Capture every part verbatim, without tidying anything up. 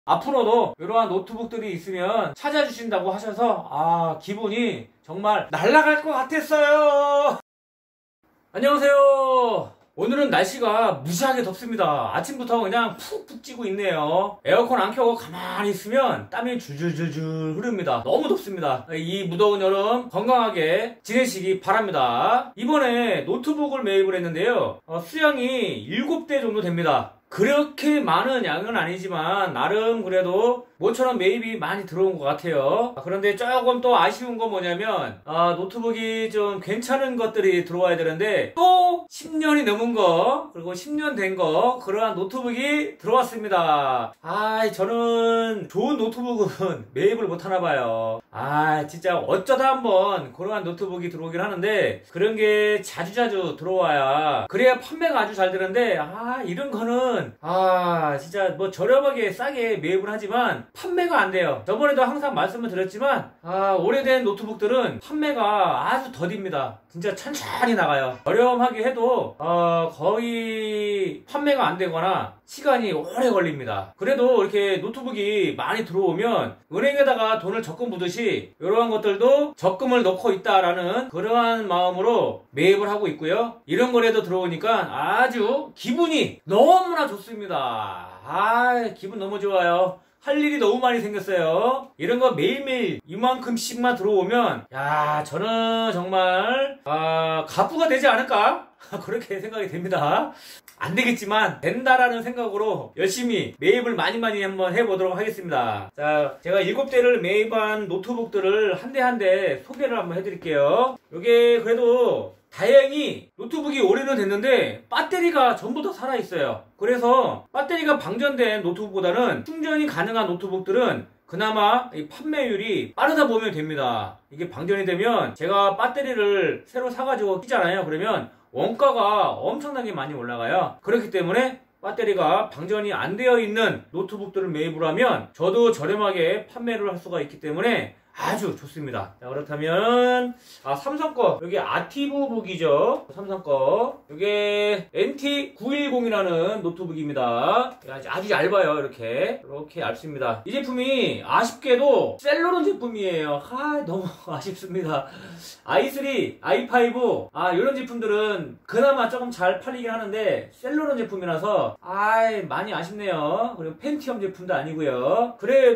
앞으로도 이러한 노트북들이 있으면 찾아주신다고 하셔서 아 기분이 정말 날아갈 것 같았어요. 안녕하세요. 오늘은 날씨가 무지하게 덥습니다. 아침부터 그냥 푹푹 찌고 있네요. 에어컨 안 켜고 가만히 있으면 땀이 줄줄줄줄 흐릅니다. 너무 덥습니다. 이 무더운 여름 건강하게 지내시기 바랍니다. 이번에 노트북을 매입을 했는데요. 어, 수량이 일곱 대 정도 됩니다. 그렇게 많은 양은 아니지만 나름 그래도 모처럼 매입이 많이 들어온 것 같아요. 그런데 조금 또 아쉬운 건 뭐냐면 아, 노트북이 좀 괜찮은 것들이 들어와야 되는데 또 십 년이 넘은 거 그리고 십 년 된 거 그러한 노트북이 들어왔습니다. 아 저는 좋은 노트북은 매입을 못하나 봐요. 아 진짜 어쩌다 한번 그러한 노트북이 들어오긴 하는데 그런 게 자주자주 들어와야 그래야 판매가 아주 잘 되는데 아 이런 거는 아 진짜 뭐 저렴하게 싸게 매입을 하지만 판매가 안 돼요. 저번에도 항상 말씀을 드렸지만 아 오래된 노트북들은 판매가 아주 더딥니다. 진짜 천천히 나가요. 저렴하게 해도 어 거의 판매가 안 되거나 시간이 오래 걸립니다. 그래도 이렇게 노트북이 많이 들어오면 은행에다가 돈을 적금 부듯이 이러한 것들도 적금을 넣고 있다라는 그러한 마음으로 매입을 하고 있고요. 이런 거라도 들어오니까 아주 기분이 너무나 좋습니다. 아 기분 너무 좋아요. 할 일이 너무 많이 생겼어요. 이런 거 매일매일 이만큼씩만 들어오면 야 저는 정말 아 가부가 되지 않을까? 그렇게 생각이 됩니다. 안 되겠지만 된다라는 생각으로 열심히 매입을 많이 많이 한번 해보도록 하겠습니다. 자 제가 일곱 대를 매입한 노트북들을 한 대 한 대 소개를 한번 해드릴게요. 이게 그래도 다행히 노트북이 올해는 됐는데 배터리가 전부 다 살아있어요. 그래서 배터리가 방전된 노트북보다는 충전이 가능한 노트북들은 그나마 이 판매율이 빠르다 보면 됩니다. 이게 방전이 되면 제가 배터리를 새로 사가지고 끼잖아요. 그러면 원가가 엄청나게 많이 올라가요. 그렇기 때문에 배터리가 방전이 안 되어 있는 노트북들을 매입을 하면 저도 저렴하게 판매를 할 수가 있기 때문에 아주 좋습니다. 자, 그렇다면 아 삼성 거 여기 아티브북이죠. 삼성 거 이게 엔티 구백십이라는 노트북입니다. 아주 얇아요. 이렇게 이렇게 얇습니다. 이 제품이 아쉽게도 셀러론 제품이에요. 아 너무 아쉽습니다. 아이 쓰리, 아이 파이브 아 이런 제품들은 그나마 조금 잘 팔리긴 하는데 셀러론 제품이라서 아 많이 아쉽네요. 그리고 펜티엄 제품도 아니고요.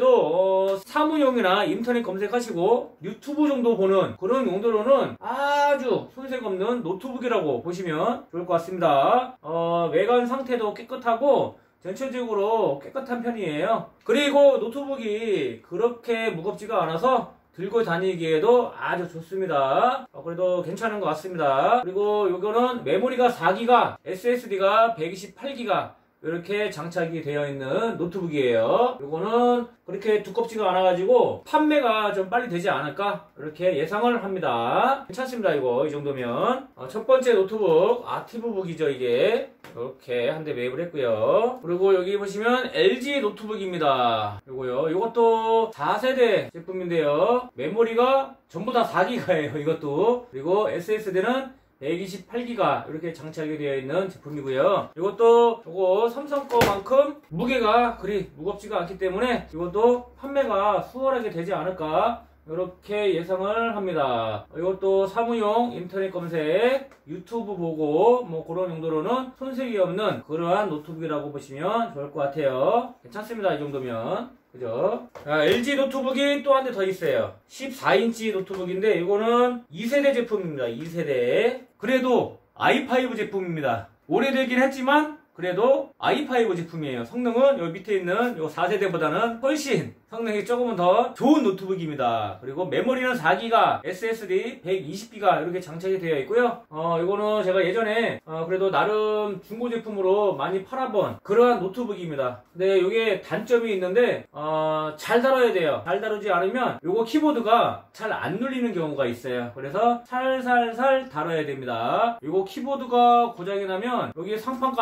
그래도 어, 사무용이나 인터넷 검색 하시고 유튜브 정도 보는 그런 용도로는 아주 손색 없는 노트북이라고 보시면 좋을 것 같습니다. 어, 외관 상태도 깨끗하고 전체적으로 깨끗한 편이에요. 그리고 노트북이 그렇게 무겁지가 않아서 들고 다니기에도 아주 좋습니다. 어, 그래도 괜찮은 것 같습니다. 그리고 요거는 메모리가 사 기가, 에스에스디가 백이십팔 기가 이렇게 장착이 되어 있는 노트북이에요. 요거는 그렇게 두껍지가 않아가지고 판매가 좀 빨리 되지 않을까 이렇게 예상을 합니다. 괜찮습니다. 이거 이 정도면 어, 첫 번째 노트북 아티브북이죠. 이게 이렇게 한 대 매입을 했고요. 그리고 여기 보시면 엘지 노트북입니다. 요거요. 요것도 사 세대 제품인데요. 메모리가 전부 다 사 기가예요. 이것도. 그리고 에스에스디는 백이십팔 기가 이렇게 장착이 되어 있는 제품이고요. 이것도 요거 삼성 거만큼 무게가 그리 무겁지가 않기 때문에 이것도 판매가 수월하게 되지 않을까 이렇게 예상을 합니다. 이것도 사무용 인터넷 검색 유튜브 보고 뭐 그런 용도로는 손색이 없는 그러한 노트북이라고 보시면 좋을 것 같아요. 괜찮습니다. 이 정도면 그죠? 아, 엘지 노트북이 또 한 대 더 있어요. 십사 인치 노트북인데 이거는 이 세대 제품입니다. 이 세대. 그래도 아이 파이브 제품입니다. 오래되긴 했지만 그래도 아이 파이브 제품이에요. 성능은 여기 밑에 있는 요 사 세대보다는 훨씬 성능이 조금은 더 좋은 노트북입니다. 그리고 메모리는 사 기가, 에스에스디 백이십 기가 이렇게 장착이 되어 있고요. 어, 이거는 제가 예전에 어, 그래도 나름 중고 제품으로 많이 팔아본 그러한 노트북입니다. 근데 이게 단점이 있는데 어, 잘 다뤄야 돼요. 잘 다루지 않으면 요거 키보드가 잘 안 눌리는 경우가 있어요. 그래서 살살살 다뤄야 됩니다. 요거 키보드가 고장이 나면 여기 상판까지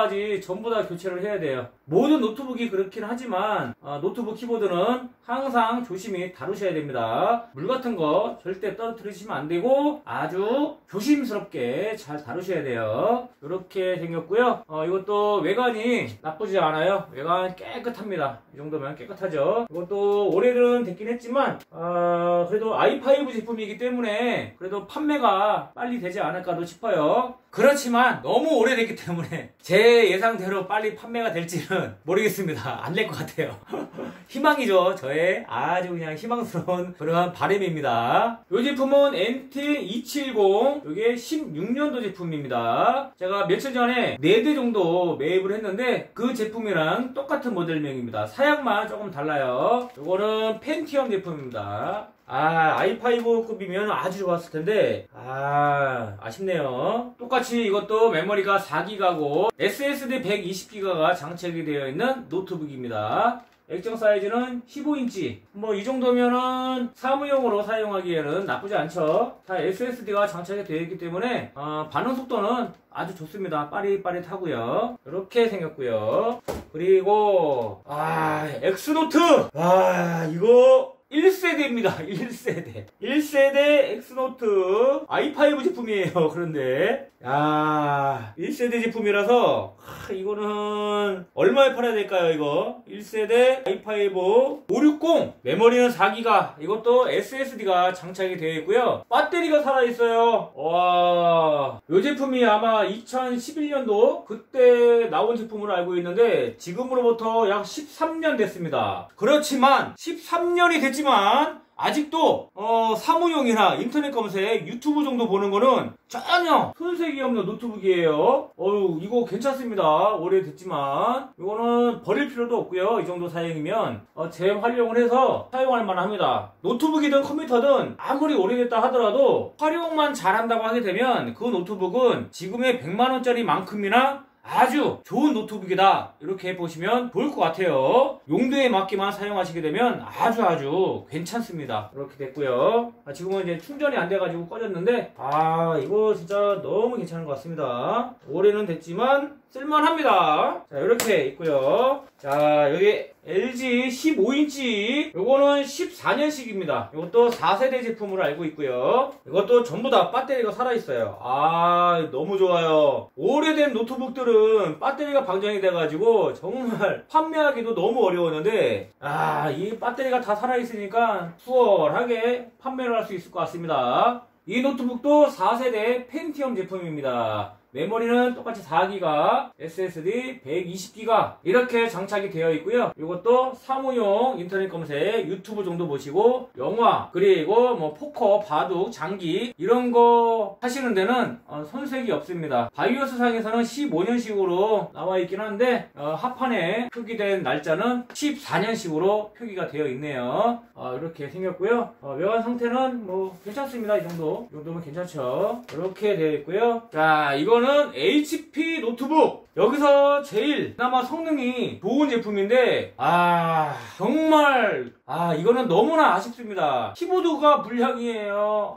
전부 다 교체를 해야 돼요. 모든 노트북이 그렇긴 하지만 어, 노트북 키보드는 항상 조심히 다루셔야 됩니다. 물 같은 거 절대 떨어뜨리시면 안 되고 아주 조심스럽게 잘 다루셔야 돼요. 이렇게 생겼고요. 어, 이것도 외관이 나쁘지 않아요. 외관 깨끗합니다. 이 정도면 깨끗하죠. 이것도 오래는 됐긴 했지만 어, 그래도 아이 파이브 제품이기 때문에 그래도 판매가 빨리 되지 않을까도 싶어요. 그렇지만 너무 오래됐기 때문에 제 예상대로 빨리 판매가 될지는 모르겠습니다. 안 될 것 같아요. 희망이죠. 저의 아주 그냥 희망스러운 그런 바람입니다. 이 제품은 엔티 이백칠십, 이게 십육 년도 제품입니다. 제가 며칠 전에 네 대 정도 매입을 했는데 그 제품이랑 똑같은 모델명입니다. 사양만 조금 달라요. 이거는 펜티엄 제품입니다. 아, 아이 파이브급이면 아주 좋았을 텐데 아, 아쉽네요. 똑같이 이것도 메모리가 사 기가고 에스에스디 백이십 기가가 장착이 되어 있는 노트북입니다. 액정 사이즈는 십오 인치. 뭐 이 정도면은 사무용으로 사용하기에는 나쁘지 않죠. 다 에스에스디가 장착이 되어 있기 때문에 어, 반응 속도는 아주 좋습니다. 빠릿빠릿하고요. 이렇게 생겼고요. 그리고 아, 엑스노트. 아, 이거 일 세대입니다. 일 세대. 일 세대 엑스노트 아이 파이브 제품이에요. 그런데 야, 일 세대 제품이라서 하, 이거는 얼마에 팔아야 될까요? 이거 일 세대 아이 파이브 오백육십, 메모리는 사 기가, 이것도 에스에스디가 장착이 되어 있고요. 배터리가 살아있어요. 와, 이 제품이 아마 이천십일 년도 그때 나온 제품으로 알고 있는데 지금으로부터 약 십삼 년 됐습니다. 그렇지만 십삼 년이 됐지만 아직도 어, 사무용이나 인터넷 검색, 유튜브 정도 보는 거는 전혀 손색이 없는 노트북이에요. 어유, 이거 괜찮습니다. 오래됐지만 이거는 버릴 필요도 없고요. 이 정도 사양이면 어, 재활용을 해서 사용할 만합니다. 노트북이든 컴퓨터든 아무리 오래됐다 하더라도 활용만 잘한다고 하게 되면 그 노트북은 지금의 백만 원짜리 만큼이나 아주 좋은 노트북이다, 이렇게 보시면 좋을 것 같아요. 용도에 맞게만 사용하시게 되면 아주 아주 괜찮습니다. 이렇게 됐고요. 아, 지금은 이제 충전이 안 돼가지고 꺼졌는데 아, 이거 진짜 너무 괜찮은 것 같습니다. 올해는 됐지만 쓸만합니다. 자, 이렇게 있고요. 자, 여기 엘지 십오 인치, 요거는 십사 년식입니다. 이것도 사 세대 제품으로 알고 있고요. 이것도 전부 다 배터리가 살아있어요. 아, 너무 좋아요. 오래된 노트북들은 배터리가 방전이 돼가지고 정말 판매하기도 너무 어려웠는데 아, 이 배터리가 다 살아있으니까 수월하게 판매를 할 수 있을 것 같습니다. 이 노트북도 사 세대 펜티엄 제품입니다. 메모리는 똑같이 사 기가, 에스에스디 백이십 기가 이렇게 장착이 되어 있고요. 이것도 사무용 인터넷 검색, 유튜브 정도 보시고 영화, 그리고 뭐 포커, 바둑, 장기 이런 거 하시는 데는 어, 손색이 없습니다. 바이오스 상에서는 십오 년식으로 나와 있긴 한데 어, 합판에 표기된 날짜는 십사 년식으로 표기가 되어 있네요. 어, 이렇게 생겼고요. 어, 외관 상태는 뭐 괜찮습니다. 이 정도, 이 정도면 괜찮죠. 이렇게 되어 있고요. 자, 이거는 는 에이치피 노트북. 여기서 제일 그나마 성능이 좋은 제품인데 아, 정말 아, 이거는 너무나 아쉽습니다. 키보드가 불량이에요.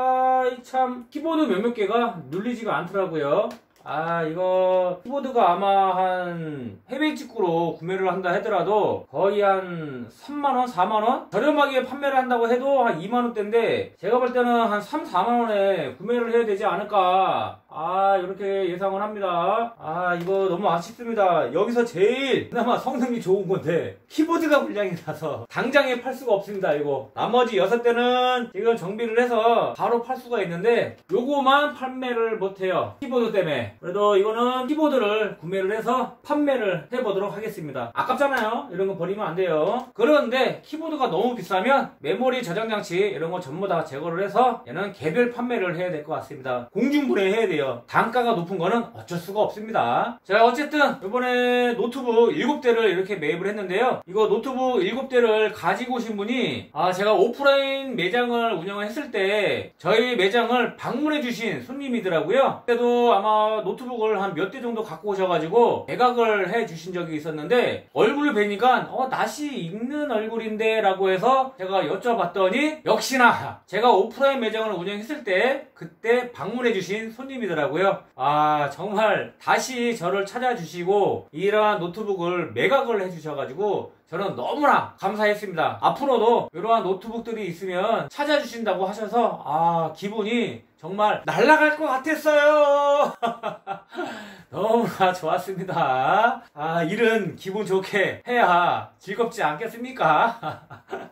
아, 참 키보드 몇몇 개가 눌리지가 않더라고요. 아, 이거 키보드가 아마 한 해외 직구로 구매를 한다 하더라도 거의 한 삼만 원, 사만 원? 저렴하게 판매를 한다고 해도 한 이만 원대인데 제가 볼 때는 한 삼, 사만 원에 구매를 해야 되지 않을까. 아, 이렇게 예상을 합니다. 아, 이거 너무 아쉽습니다. 여기서 제일 그나마 성능이 좋은 건데 키보드가 불량이라서 당장에 팔 수가 없습니다. 이거 나머지 여섯 대는 지금 정비를 해서 바로 팔 수가 있는데 요거만 판매를 못해요, 키보드 때문에. 그래도 이거는 키보드를 구매를 해서 판매를 해보도록 하겠습니다. 아깝잖아요. 이런 거 버리면 안 돼요. 그런데 키보드가 너무 비싸면 메모리 저장장치 이런 거 전부 다 제거를 해서 얘는 개별 판매를 해야 될 것 같습니다. 공중분해해야 돼요. 단가가 높은 거는 어쩔 수가 없습니다. 자, 어쨌든 이번에 노트북 일곱 대를 이렇게 매입을 했는데요. 이거 노트북 일곱 대를 가지고 오신 분이 아, 제가 오프라인 매장을 운영을 했을 때 저희 매장을 방문해 주신 손님이더라고요. 그때도 아마 노트북을 한 몇 대 정도 갖고 오셔가지고 매각을 해 주신 적이 있었는데 얼굴을 뵈니까 어, 낯이 익는 얼굴인데 라고 해서 제가 여쭤봤더니 역시나 제가 오프라인 매장을 운영했을 때 그때 방문해 주신 손님이더라고요. 축하드리더라고요. 아, 정말 다시 저를 찾아주시고 이러한 노트북을 매각을 해주셔가지고 저는 너무나 감사했습니다. 앞으로도 이러한 노트북들이 있으면 찾아주신다고 하셔서 아, 기분이 정말 날아갈 것 같았어요. 너무나 좋았습니다. 아, 일은 기분 좋게 해야 즐겁지 않겠습니까?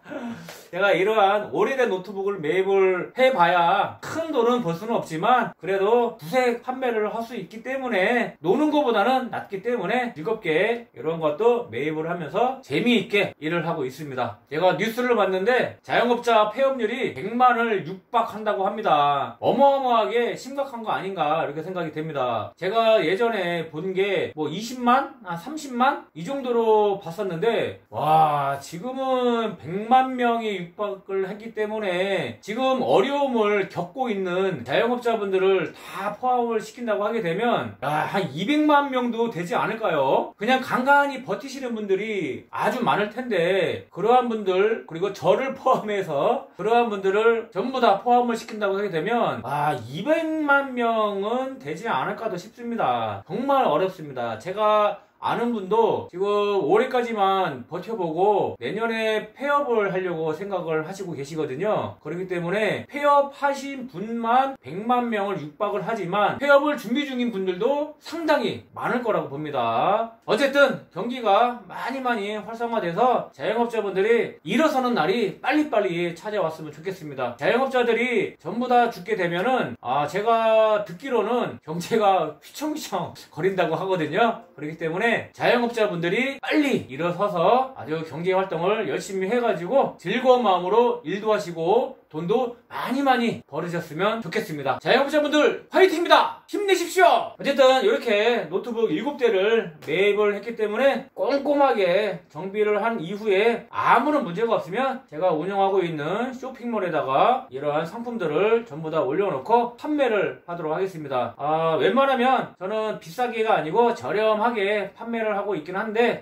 제가 이러한 오래된 노트북을 매입을 해봐야 큰 돈은 벌 수는 없지만 그래도 두세 판매를 할 수 있기 때문에 노는 것보다는 낫기 때문에 즐겁게 이런 것도 매입을 하면서 재미있게 일을 하고 있습니다. 제가 뉴스를 봤는데 자영업자 폐업률이 백만을 육박한다고 합니다. 어마어마하게 심각한 거 아닌가 이렇게 생각이 됩니다. 제가 예전에 본 게 뭐 이십만? 한 삼십만? 이 정도로 봤었는데 와, 지금은 백만 명이 육박을 했기 때문에 지금 어려움을 겪고 있는 자영업자분들을 다 포함을 시킨다고 하게 되면 야, 한 이백만 명도 되지 않을까요? 그냥 간간히 버티시는 분들이 아주 많을 텐데 그러한 분들 그리고 저를 포함해서 그러한 분들을 전부 다 포함을 시킨다고 하게 되면 아, 이백만 명은 되지 않을까도 싶습니다. 정말 어렵습니다. 제가 아는 분도 지금 올해까지만 버텨보고 내년에 폐업을 하려고 생각을 하시고 계시거든요. 그렇기 때문에 폐업하신 분만 백만 명을 육박을 하지만 폐업을 준비 중인 분들도 상당히 많을 거라고 봅니다. 어쨌든 경기가 많이 많이 활성화돼서 자영업자분들이 일어서는 날이 빨리빨리 찾아왔으면 좋겠습니다. 자영업자들이 전부 다 죽게 되면은 아, 제가 듣기로는 경제가 휘청휘청 거린다고 하거든요. 그렇기 때문에 자영업자분들이 빨리 일어서서 아주 경제활동을 열심히 해가지고 즐거운 마음으로 일도 하시고 돈도 많이 많이 벌으셨으면 좋겠습니다. 자영업자분들 화이팅입니다. 힘내십시오. 어쨌든 이렇게 노트북 일곱 대를 매입을 했기 때문에 꼼꼼하게 정비를 한 이후에 아무런 문제가 없으면 제가 운영하고 있는 쇼핑몰에다가 이러한 상품들을 전부 다 올려놓고 판매를 하도록 하겠습니다. 아, 웬만하면 저는 비싸게가 아니고 저렴하게 판매를 하고 있긴 한데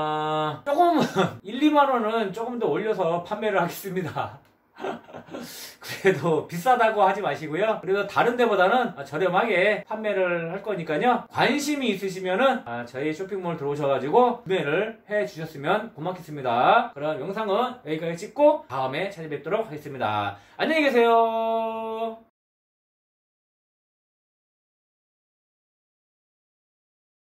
아, 조금 일, 이만 원은 조금 더 올려서 판매를 하겠습니다. 그래도 비싸다고 하지 마시고요. 그래도 다른 데보다는 저렴하게 판매를 할 거니까요. 관심이 있으시면은 저희 쇼핑몰 들어오셔가지고 구매를 해 주셨으면 고맙겠습니다. 그럼 영상은 여기까지 찍고 다음에 찾아뵙도록 하겠습니다. 안녕히 계세요.